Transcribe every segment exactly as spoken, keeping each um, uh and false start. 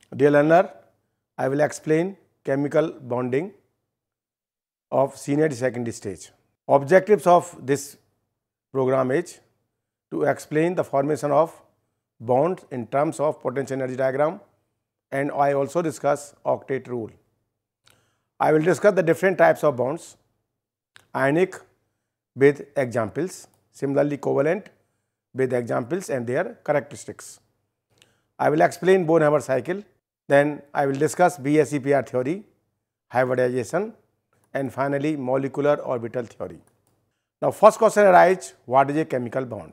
Dear learner, I will explain chemical bonding of senior secondary stage. Objectives of this program is to explain the formation of bonds in terms of potential energy diagram, and I also discuss octet rule. I will discuss the different types of bonds, ionic with examples, similarly covalent with examples and their characteristics. I will explain Bohr-Haber cycle, then I will discuss B S E P R theory, hybridization, and finally molecular orbital theory. Now first question arises, what is a chemical bond?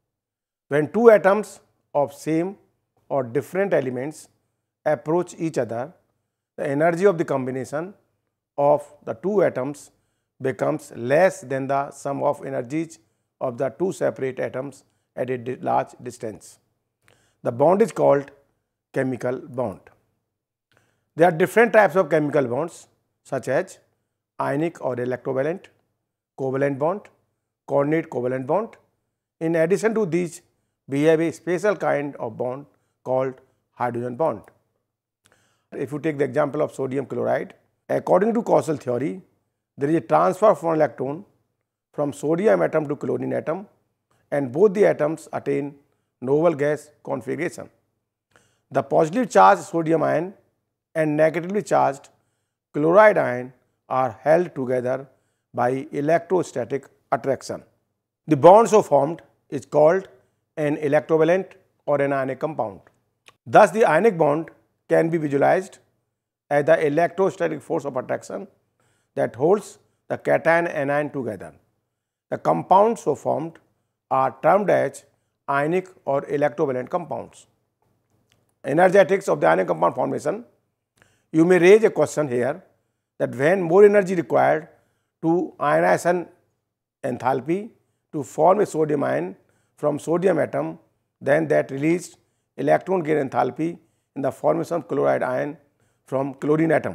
When two atoms of same or different elements approach each other, the energy of the combination of the two atoms becomes less than the sum of energies of the two separate atoms at a large distance. The bond is called chemical bond. There are different types of chemical bonds such as ionic or electrovalent, covalent bond, coordinate covalent bond. In addition to these, we have a special kind of bond called hydrogen bond. If you take the example of sodium chloride, according to causal theory, there is a transfer of one electron from sodium atom to chlorine atom, and both the atoms attain noble gas configuration. The positively charged sodium ion and negatively charged chloride ion are held together by electrostatic attraction. The bond so formed is called an electrovalent or an ionic compound. Thus, the ionic bond can be visualized as the electrostatic force of attraction that holds the cation and anion together. The compounds so formed are termed as ionic or electrovalent compounds. Energetics of the ionic compound formation. You may raise a question here that when more energy required to ionization enthalpy to form a sodium ion from sodium atom, then that released electron gain enthalpy in the formation of chloride ion from chlorine atom.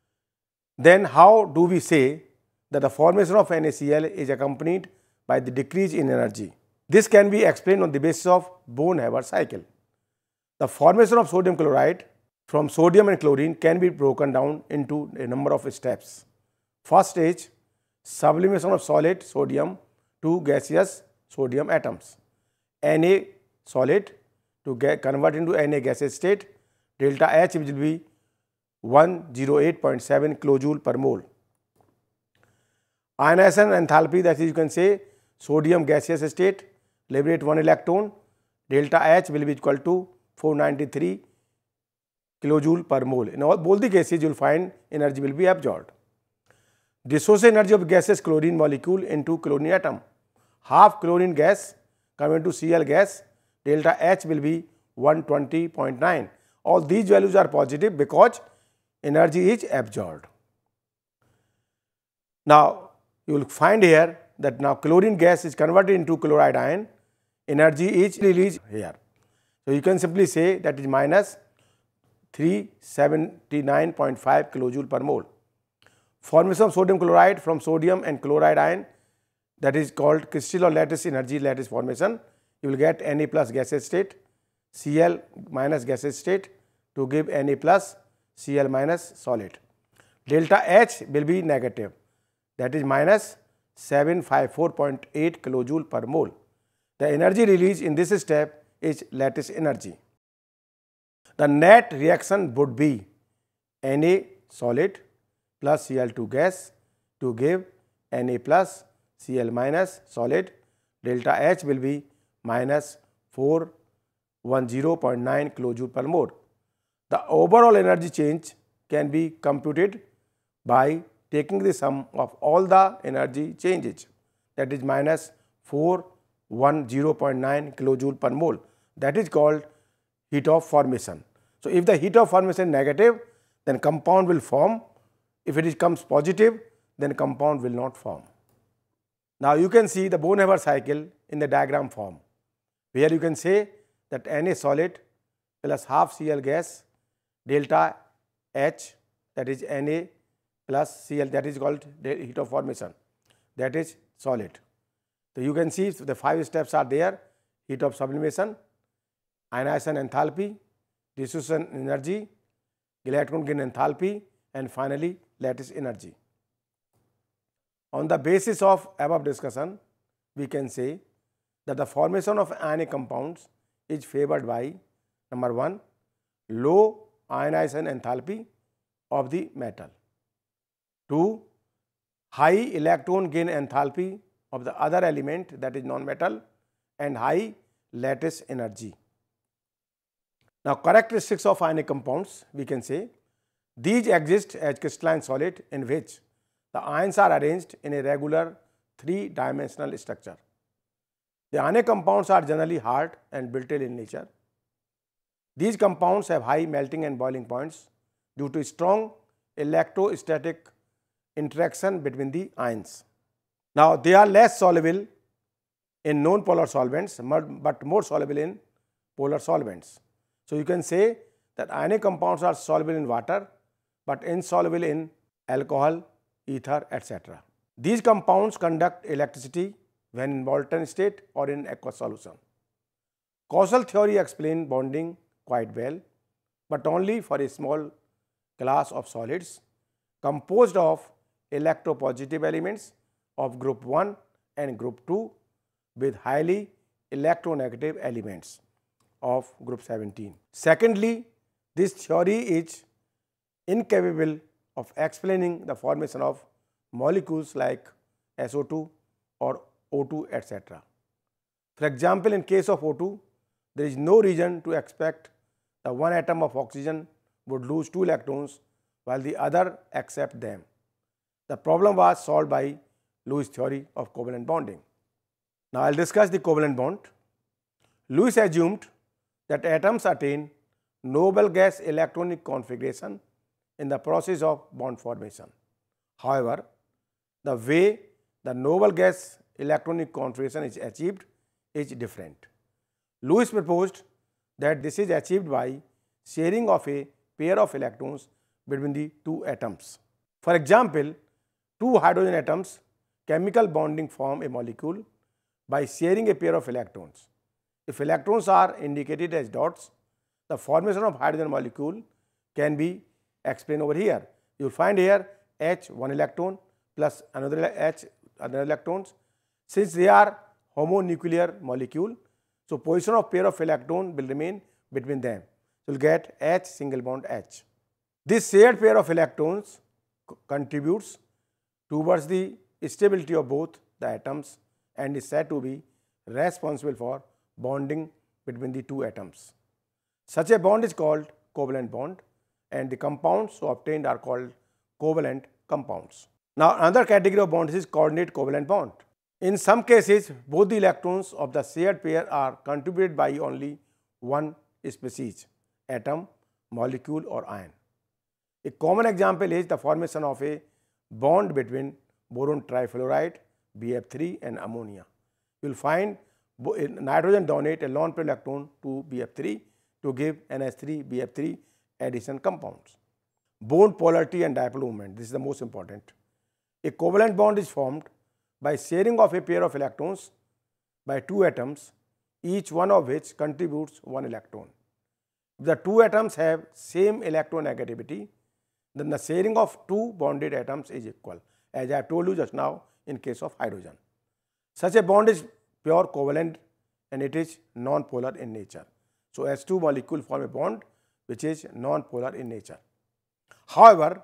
Then how do we say that the formation of NaCl is accompanied by the decrease in energy? This can be explained on the basis of Bohr-Haber cycle. The formation of sodium chloride from sodium and chlorine can be broken down into a number of steps. First stage, sublimation of solid sodium to gaseous sodium atoms. Na solid to get convert into Na gaseous state, delta H will be one hundred eight point seven kilojoule per mole. Ionization enthalpy, that is, you can say sodium gaseous state, liberate one electron, delta H will be equal to four hundred ninety-three kilojoule per mole. In all both the cases, you will find energy will be absorbed. Dissociation energy of gaseous chlorine molecule into chlorine atom. Half chlorine gas come into Cl gas, delta H will be one hundred twenty point nine. All these values are positive because energy is absorbed. Now, you will find here that now chlorine gas is converted into chloride ion, energy is released here. So, you can simply say that is minus three hundred seventy-nine point five kilojoule per mole. Formation of sodium chloride from sodium and chloride ion, that is called crystal or lattice energy lattice formation. You will get Na plus gaseous state, Cl minus gaseous state to give Na plus Cl minus solid. Delta H will be negative, that is minus seven hundred fifty-four point eight kilojoule per mole. The energy released in this step is lattice energy. The net reaction would be Na solid plus Cl two gas to give Na plus Cl minus solid. Delta H will be minus four hundred ten point nine kilojoule per mole. The overall energy change can be computed by taking the sum of all the energy changes, that is minus four hundred ten point nine kilojoule per mole. That is called heat of formation. So, if the heat of formation is negative, then compound will form. If it comes positive, then compound will not form. Now, you can see the Bohr-Haber cycle in the diagram form, where you can say that Na solid plus half Cl gas, delta H, that is Na plus Cl, that is called heat of formation, that is solid. So, you can see the five steps are there: heat of sublimation, ionization enthalpy, dissociation energy, electron gain enthalpy, and finally lattice energy. On the basis of above discussion, we can say that the formation of ionic compounds is favored by number one, low ionization enthalpy of the metal, two, high electron gain enthalpy of the other element, that is non-metal, and high lattice energy. Now, characteristics of ionic compounds, we can say these exist as crystalline solid in which the ions are arranged in a regular three-dimensional structure. The ionic compounds are generally hard and brittle in nature. These compounds have high melting and boiling points due to strong electrostatic interaction between the ions. Now, they are less soluble in non-polar solvents but more soluble in polar solvents. So, you can say that ionic compounds are soluble in water but insoluble in alcohol, ether, et cetera. These compounds conduct electricity when in molten state or in aqueous solution. Causal theory explains bonding quite well, but only for a small class of solids composed of electropositive elements of group one and group two with highly electronegative elements of group seventeen. Secondly, this theory is incapable of explaining the formation of molecules like S O two or O two, et cetera. For example, in case of O two, there is no reason to expect the one atom of oxygen would lose two electrons while the other accept them. The problem was solved by Lewis' theory of covalent bonding. Now, I will discuss the covalent bond. Lewis assumed that atoms attain noble gas electronic configuration in the process of bond formation. However, the way the noble gas electronic configuration is achieved is different. Lewis proposed that this is achieved by sharing of a pair of electrons between the two atoms. For example, two hydrogen atoms chemical bonding form a molecule by sharing a pair of electrons. If electrons are indicated as dots, the formation of hydrogen molecule can be explained over here. You will find here H one electron plus another H other electrons. Since they are homonuclear molecule, so position of pair of electron will remain between them. You will get H single bond H. This shared pair of electrons contributes towards the stability of both the atoms and is said to be responsible for bonding between the two atoms. Such a bond is called covalent bond, and the compounds so obtained are called covalent compounds. Now, another category of bonds is coordinate covalent bond. In some cases, both the electrons of the shared pair are contributed by only one species, atom, molecule or ion. A common example is the formation of a bond between boron trifluoride B F three and ammonia. You will find nitrogen donate a lone pair electron to B F three to give N H three B F three addition compounds. Bond polarity and dipole moment, this is the most important. A covalent bond is formed by sharing of a pair of electrons by two atoms, each one of which contributes one electron. If the two atoms have same electronegativity, then the sharing of two bonded atoms is equal, as I have told you just now in case of hydrogen. Such a bond is pure covalent and it is non-polar in nature. So, H two molecule form a bond which is non-polar in nature. However,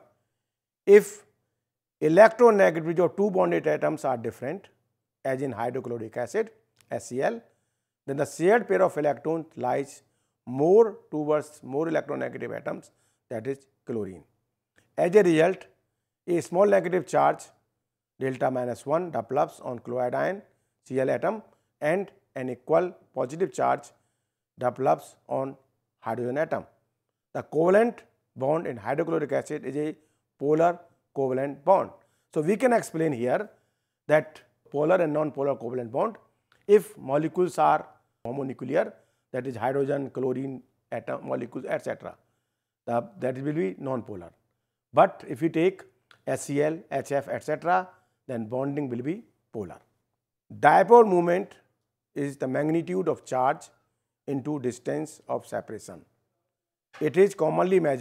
if electronegativity of two bonded atoms are different, as in hydrochloric acid H C l, then the shared pair of electrons lies more towards more electronegative atoms, that is chlorine. As a result, a small negative charge delta minus one develops on chloride ion Cl atom and an equal positive charge develops on hydrogen atom. The covalent bond in hydrochloric acid is a polar covalent bond. So, we can explain here that polar and non-polar covalent bond, if molecules are homonuclear, that is hydrogen, chlorine, atom, molecules, et cetera, that will be non-polar. But if we take H C l, H F, et cetera, then bonding will be polar. Dipole moment is the magnitude of charge into distance of separation. It is commonly measured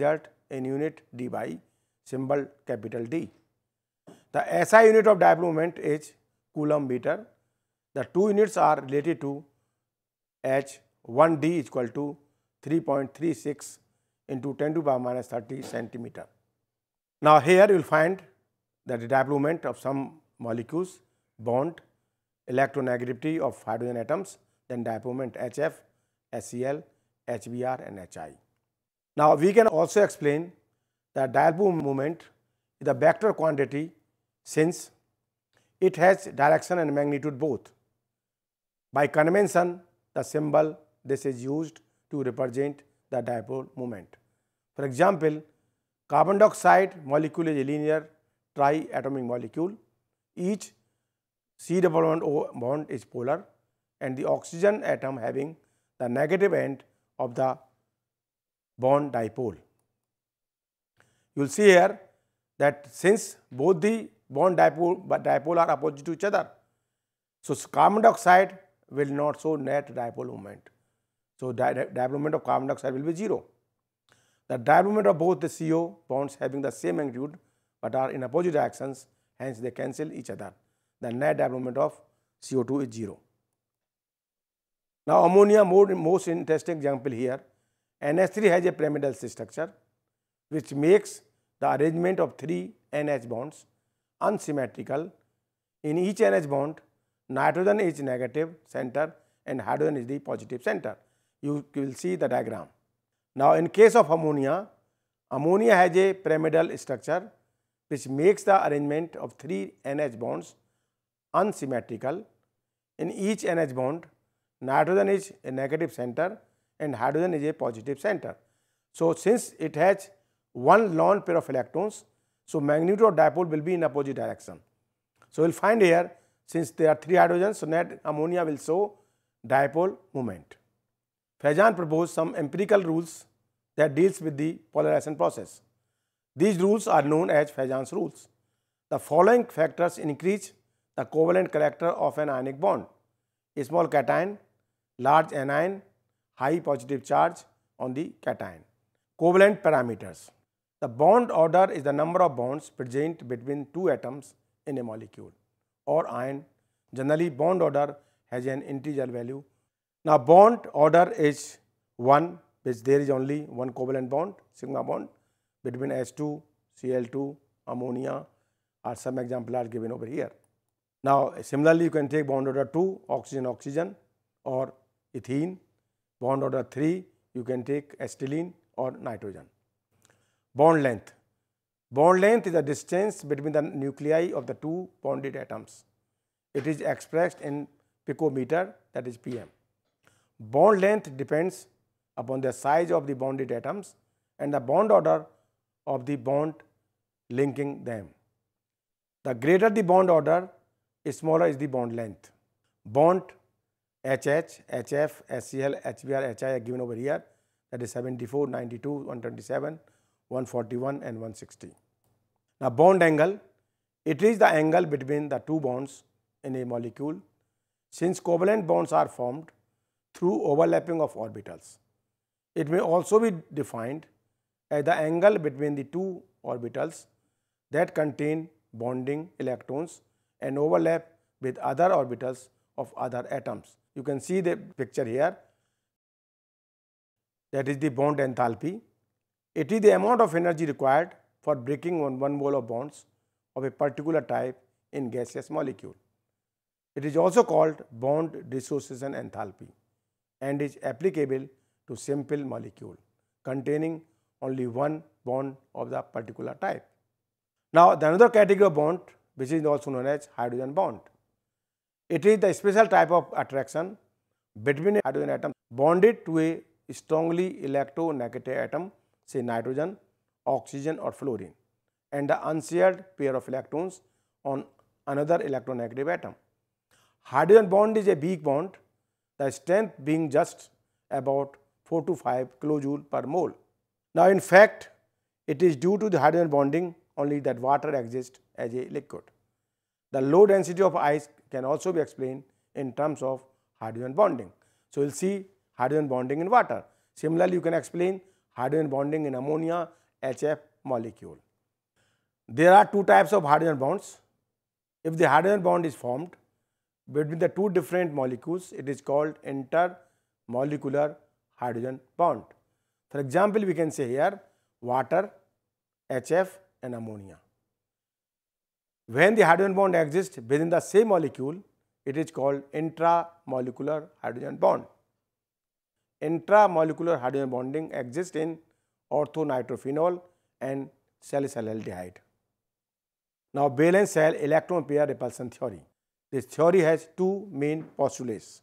in unit d by symbol capital D. The S I unit of dipole moment is coulomb meter. The two units are related to H. one D is equal to three point three six into ten to the power minus thirty centimeter. Now here you will find that the dipole moment of some molecules, bond, electronegativity of hydrogen atoms, then dipole moment H F, H C l, H B r and H I. Now we can also explain that dipole moment is a vector quantity since it has direction and magnitude both. By convention, the symbol this is used to represent the dipole moment. For example, carbon dioxide molecule is a linear triatomic molecule. Each C double bond O bond is polar, and the oxygen atom having the negative end of the bond dipole. You will see here that since both the bond dipole, but dipole are opposite to each other, so carbon dioxide will not show net dipole moment. So dipole moment of carbon dioxide will be zero. The dipole moment of both the C O bonds having the same magnitude but are in opposite directions, hence they cancel each other. The net dipole moment of C O two is zero. Now ammonia, more, most interesting example here. N H three has a pyramidal structure which makes the arrangement of three N H bonds unsymmetrical. In each N H bond, nitrogen is negative center and hydrogen is the positive center. You will see the diagram. Now in case of ammonia, ammonia has a pyramidal structure which makes the arrangement of three N H bonds unsymmetrical. In each N H bond, nitrogen is a negative center and hydrogen is a positive center. So since it has one lone pair of electrons, so magnitude of dipole will be in opposite direction. So we will find here, since there are three hydrogens, so net ammonia will show dipole moment. Fajan proposed some empirical rules that deals with the polarization process. These rules are known as Fajan's rules. The following factors increase the covalent character of an ionic bond: a small cation, large anion, high positive charge on the cation. Covalent parameters. The bond order is the number of bonds present between two atoms in a molecule or ion. Generally, bond order has an integer value. Now, bond order is one, which there is only one covalent bond, sigma bond, between H two, C l two, ammonia, or some example are given over here. Now, similarly, you can take bond order two, oxygen, oxygen, or ethene. Bond order three, you can take acetylene or nitrogen. Bond length. Bond length is the distance between the nuclei of the two bonded atoms. It is expressed in picometer, that is P M. Bond length depends upon the size of the bonded atoms and the bond order of the bond linking them. The greater the bond order, smaller is the bond length. Bond H H, H F, H C l, H B r, H I are given over here, that is seventy-four, ninety-two, one twenty-seven, one forty-one and one sixty. Now bond angle, it is the angle between the two bonds in a molecule. Since covalent bonds are formed through overlapping of orbitals, it may also be defined as the angle between the two orbitals that contain bonding electrons and overlap with other orbitals of other atoms. You can see the picture here. That is the bond enthalpy. It is the amount of energy required for breaking one, one mole of bonds of a particular type in gaseous molecule. It is also called bond dissociation enthalpy and is applicable to simple molecule containing only one bond of the particular type. Now, the another category of bond, which is also known as hydrogen bond. It is the special type of attraction between a hydrogen atom bonded to a strongly electronegative atom, say nitrogen, oxygen or fluorine, and the unshared pair of electrons on another electronegative atom. Hydrogen bond is a weak bond, the strength being just about four to five kilojoule per mole. Now, in fact, it is due to the hydrogen bonding only that water exists as a liquid. The low density of ice can also be explained in terms of hydrogen bonding. So, we will see hydrogen bonding in water. Similarly, you can explain hydrogen bonding in ammonia H F molecule. There are two types of hydrogen bonds. If the hydrogen bond is formed between the two different molecules, it is called intermolecular hydrogen bond. For example, we can say here water, H F and ammonia. When the hydrogen bond exists within the same molecule, it is called intramolecular hydrogen bond. Intramolecular hydrogen bonding exists in orthonitrophenol and salicylaldehyde. Now, valence shell electron pair repulsion theory. This theory has two main postulates.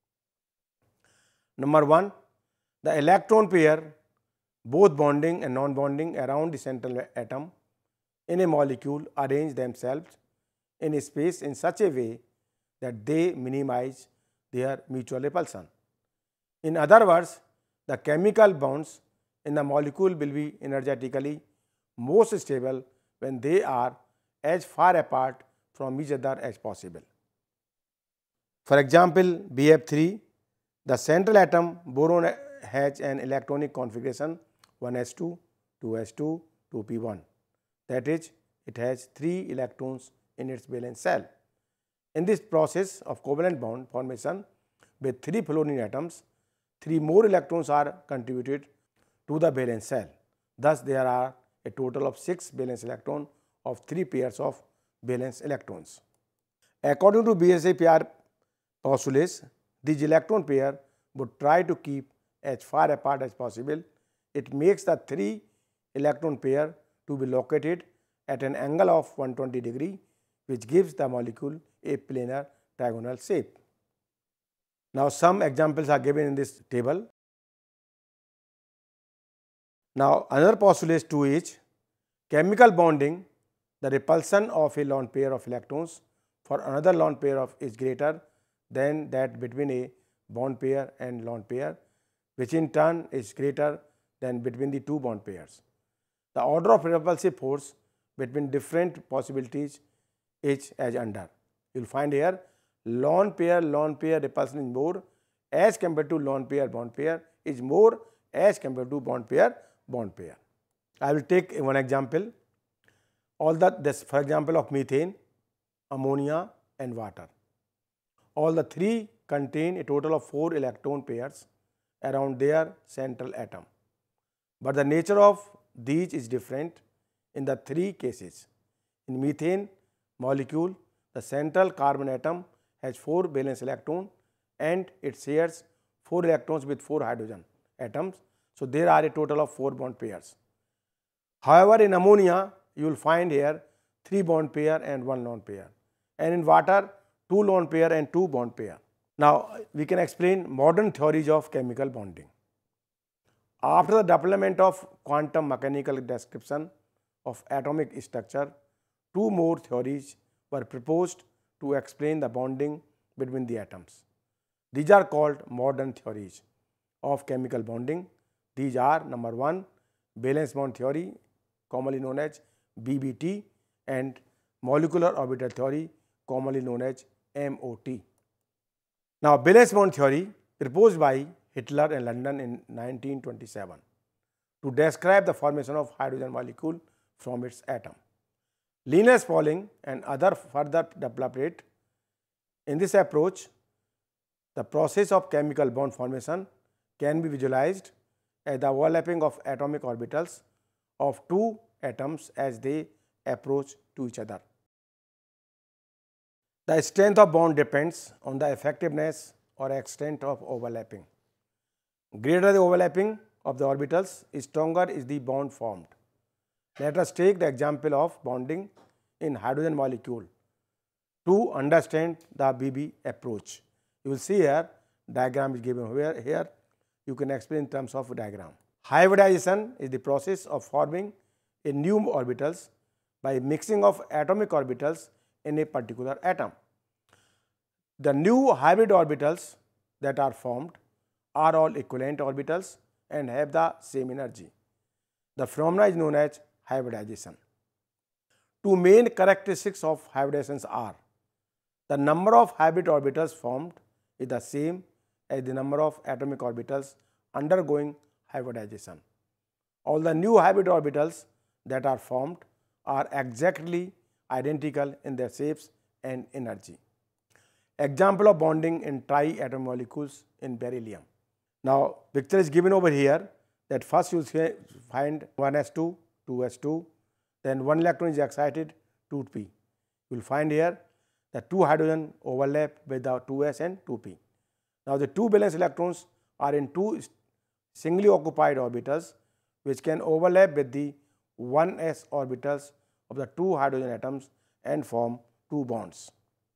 Number one, the electron pair, both bonding and non-bonding around the central atom in a molecule, arrange themselves in a space in such a way that they minimize their mutual repulsion. In other words, the chemical bonds in the molecule will be energetically most stable when they are as far apart from each other as possible. For example, B F three, the central atom boron has an electronic configuration one s two, two s two, two p one. That is, it has three electrons in its valence shell. In this process of covalent bond formation with three fluorine atoms, three more electrons are contributed to the valence shell. Thus, there are a total of six valence electrons of three pairs of valence electrons. According to B S A P R postulates, these electron pair would try to keep as far apart as possible. It makes the three electron pair to be located at an angle of one hundred twenty degree, which gives the molecule a planar trigonal shape. Now, some examples are given in this table. Now, another postulate two is chemical bonding. The repulsion of a lone pair of electrons for another lone pair of is greater than that between a bond pair and lone pair, which in turn is greater than between the two bond pairs. The order of repulsive force between different possibilities is as under. You will find here lone pair lone pair repulsion is more as compared to lone pair bond pair is more as compared to bond pair bond pair. I will take one example. All the this for example of methane, ammonia and water. All the three contain a total of four electron pairs around their central atom. But the nature of these is different in the three cases. In methane molecule, the central carbon atom has four valence electrons and it shares four electrons with four hydrogen atoms. So, there are a total of four bond pairs. However, in ammonia, you will find here three bond pair and one lone pair, and in water two lone pair and two bond pair. Now, we can explain modern theories of chemical bonding. After the development of quantum mechanical description of atomic structure, two more theories were proposed to explain the bonding between the atoms. These are called modern theories of chemical bonding. These are number one, valence bond theory, commonly known as B B T, and molecular orbital theory, commonly known as M O T. Now, valence bond theory proposed by Hitler in London in nineteen twenty-seven to describe the formation of hydrogen molecule from its atom. Linus Pauling and others further developed it. In this approach, the process of chemical bond formation can be visualized as the overlapping of atomic orbitals of two atoms as they approach to each other. The strength of bond depends on the effectiveness or extent of overlapping. Greater the overlapping of the orbitals, stronger is the bond formed. Let us take the example of bonding in hydrogen molecule to understand the B B approach. You will see here diagram is given here. Here you can explain in terms of diagram. Hybridization is the process of forming a new orbitals by mixing of atomic orbitals in a particular atom. The new hybrid orbitals that are formed are all equivalent orbitals and have the same energy. The phenomena is known as hybridization. Two main characteristics of hybridizations are: the number of hybrid orbitals formed is the same as the number of atomic orbitals undergoing hybridization. All the new hybrid orbitals that are formed are exactly identical in their shapes and energy. Example of bonding in triatom molecules in beryllium. Now, picture is given over here that first you find one s two, two s two, then one electron is excited, two p. You will find here the two hydrogen overlap with the two s and two p. Now, the two valence electrons are in two singly occupied orbitals which can overlap with the one s orbitals of the two hydrogen atoms and form two bonds.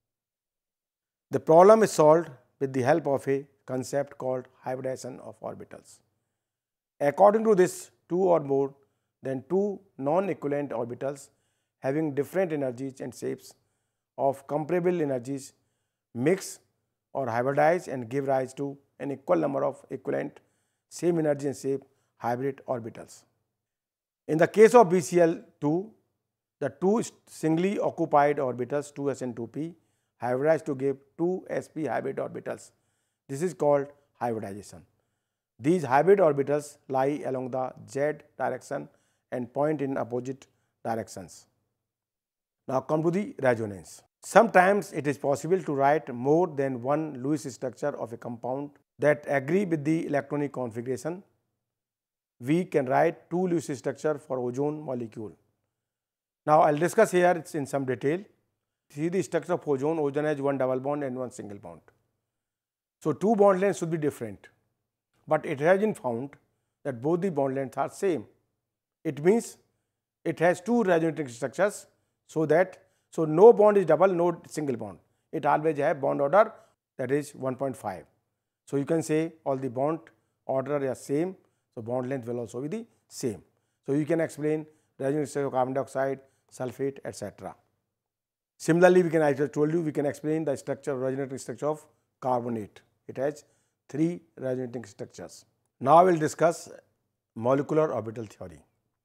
The problem is solved with the help of a concept called hybridization of orbitals. According to this, two or more than two non-equivalent orbitals having different energies and shapes of comparable energies mix or hybridize and give rise to an equal number of equivalent same energy and shape hybrid orbitals. In the case of B C l two, the two singly occupied orbitals two s and two p hybridize to give two s p hybrid orbitals. This is called hybridization. These hybrid orbitals lie along the z direction and point in opposite directions. Now come to the resonance. Sometimes it is possible to write more than one Lewis structure of a compound that agree with the electronic configuration. We can write two Lewis structure for ozone molecule. Now I'll discuss here in some detail. See the structure of ozone. Ozone has one double bond and one single bond. So two bond lengths should be different, but it has been found that both the bond lengths are same. It means it has two resonating structures, so that so no bond is double, no single bond. It always has bond order, that is one point five. So you can say all the bond order are same, so bond length will also be the same. So you can explain resonating structure of carbon dioxide, sulfate, et cetera. Similarly, we can, I just told you, we can explain the structure, resonating structure of carbonate. It has three resonating structures. Now I will discuss molecular orbital theory.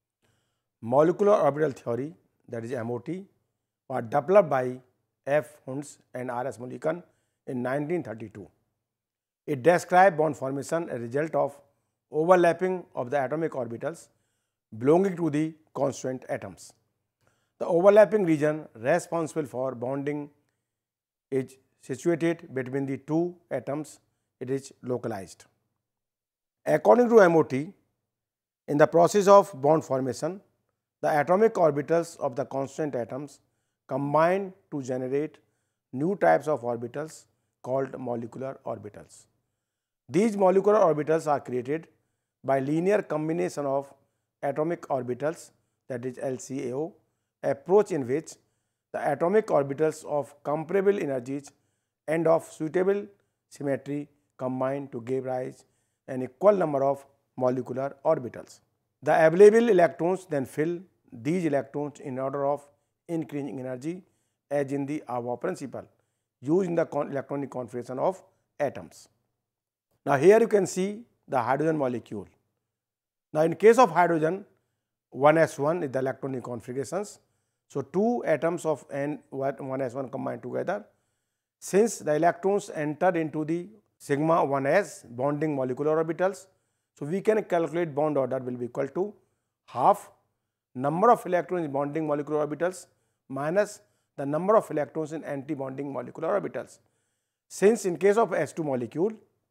Molecular orbital theory, that is M O T, was developed by F. Hunds and R. S. Mulliken in nineteen thirty-two. It describes bond formation as a result of overlapping of the atomic orbitals belonging to the constituent atoms. The overlapping region responsible for bonding is situated between the two atoms. It is localized. According to M O T, in the process of bond formation, the atomic orbitals of the constituent atoms combine to generate new types of orbitals called molecular orbitals. These molecular orbitals are created by linear combination of atomic orbitals, that is L C A O, approach in which the atomic orbitals of comparable energies and of suitable symmetry combine to give rise an equal number of molecular orbitals. The available electrons then fill these electrons in order of increasing energy, as in the Auer principle used in the electronic configuration of atoms. Now here you can see the hydrogen molecule. Now in case of hydrogen, one s one is the electronic configurations. So two atoms of N one s one combine together. Since the electrons enter into the sigma one s bonding molecular orbitals, so we can calculate bond order will be equal to half number of electrons in bonding molecular orbitals minus the number of electrons in anti-bonding molecular orbitals. Since in case of S two molecule,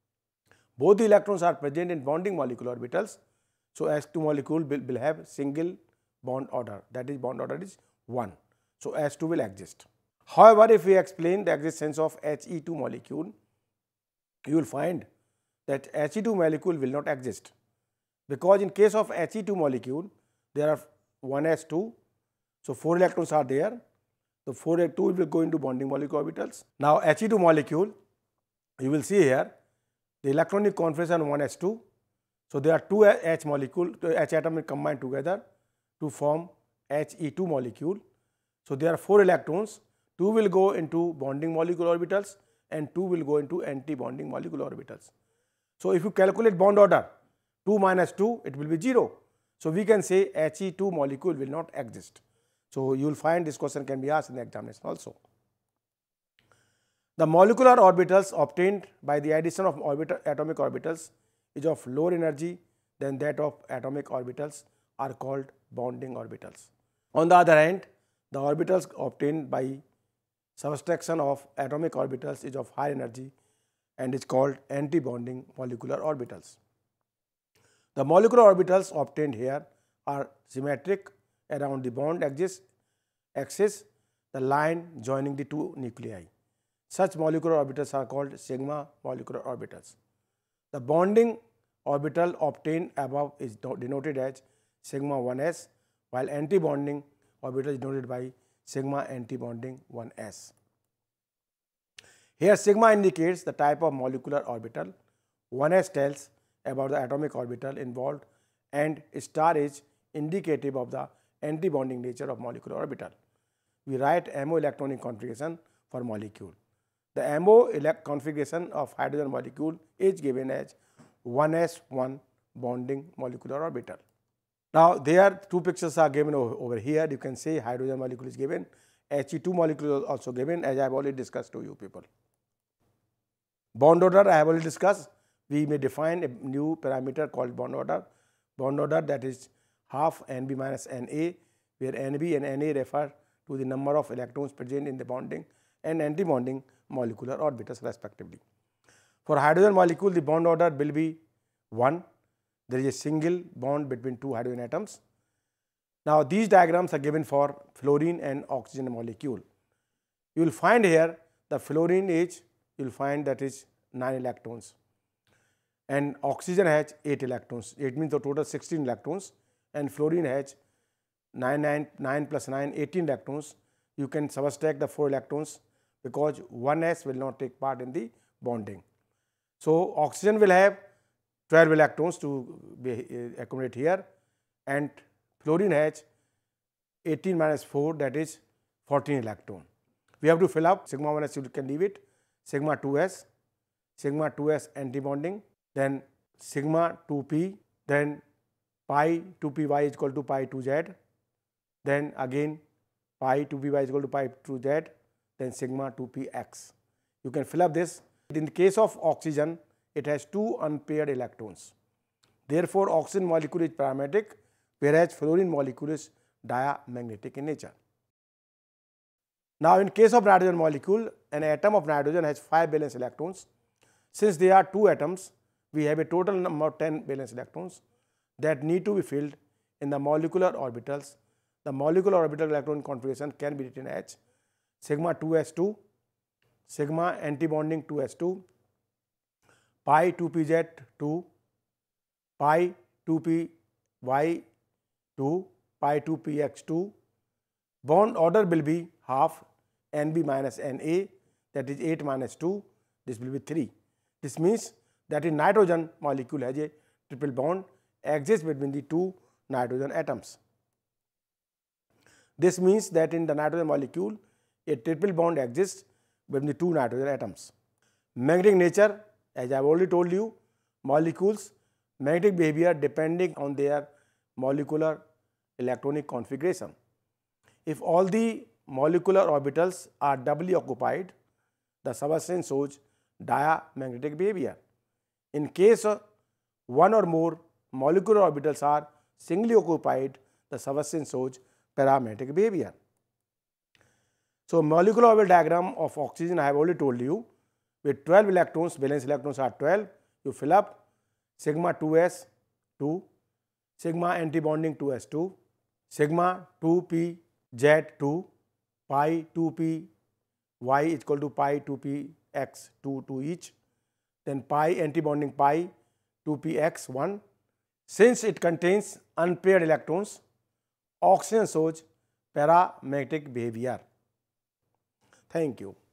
both the electrons are present in bonding molecular orbitals, so S two molecule will, will have single bond order, that is bond order is one. So S two will exist. However, if we explain the existence of H E two molecule, you will find that H E two molecule will not exist, because in case of H E two molecule there are one s two, so four electrons are there. So four s two will go into bonding molecular orbitals. Now H E two molecule, you will see here the electronic configuration one s two. So there are two H molecule, H atom will combine together to form H E two molecule. So there are four electrons, two will go into bonding molecular orbitals and two will go into anti-bonding molecular orbitals. So if you calculate bond order, two minus two, it will be zero. So we can say H E two molecule will not exist. So you will find this question can be asked in the examination also. The molecular orbitals obtained by the addition of orbital, atomic orbitals is of lower energy than that of atomic orbitals are called bonding orbitals. On the other hand, the orbitals obtained by subtraction of atomic orbitals is of high energy and is called anti-bonding molecular orbitals. The molecular orbitals obtained here are symmetric around the bond axis, axis, the line joining the two nuclei. Such molecular orbitals are called sigma molecular orbitals. The bonding orbital obtained above is denoted as sigma one s, while anti-bonding orbital is denoted by sigma anti-bonding one s. Here sigma indicates the type of molecular orbital, one s tells about the atomic orbital involved, and star is indicative of the anti-bonding nature of molecular orbital. We write M O electronic configuration for molecule. The M O configuration of hydrogen molecule is given as one s one bonding molecular orbital. Now there two pictures are given over here. You can see hydrogen molecule is given, He two molecule is also given, as I have already discussed to you people. Bond order I have already discussed. We may define a new parameter called bond order. Bond order, that is half N B minus N A, where N B and N A refer to the number of electrons present in the bonding and anti-bonding molecular orbitals respectively. For hydrogen molecule, the bond order will be one. There is a single bond between two hydrogen atoms. Now these diagrams are given for fluorine and oxygen molecule. You will find here the fluorine is, you will find that is nine electrons, and oxygen has eight electrons. It means the total sixteen electrons, and fluorine has nine, nine, nine plus nine, eighteen electrons. You can subtract the four electrons because one s will not take part in the bonding. So oxygen will have twelve electrons to be uh, accumulate here, and fluorine has eighteen minus four, that is fourteen electron. We have to fill up sigma one s, you can leave it, sigma two s, sigma two s anti-bonding, then sigma two p, then pi two p y is equal to pi two z, then again pi two p y is equal to pi two z, then sigma two p x. You can fill up this. In the case of oxygen, it has two unpaired electrons. Therefore, oxygen molecule is paramagnetic, whereas fluorine molecule is diamagnetic in nature. Now, in case of nitrogen molecule, an atom of nitrogen has five valence electrons. Since there are two atoms, we have a total number of ten valence electrons that need to be filled in the molecular orbitals. The molecular orbital electron configuration can be written as sigma two s two, sigma antibonding two s two, pi two p z two, pi two p y two, pi two p x two. Bond order will be half N B minus N A, that is eight minus two, this will be three. This means that in nitrogen molecule has a triple bond exists between the two nitrogen atoms. This means that in the nitrogen molecule a triple bond exists between the two nitrogen atoms. Magnetic nature, as I have already told you, molecules magnetic behavior depending on their molecular electronic configuration. If all the molecular orbitals are doubly occupied, the substance shows diamagnetic behavior. In case of one or more molecular orbitals are singly occupied, the substance shows paramagnetic behavior. So, molecular orbital diagram of oxygen I have already told you, with twelve electrons, valence electrons are twelve, you fill up sigma two s two, sigma antibonding two s two, sigma two p z two, pi two p y is equal to pi two p x two, two each, then pi antibonding pi two p x one. Since it contains unpaired electrons, oxygen shows paramagnetic behavior. Thank you.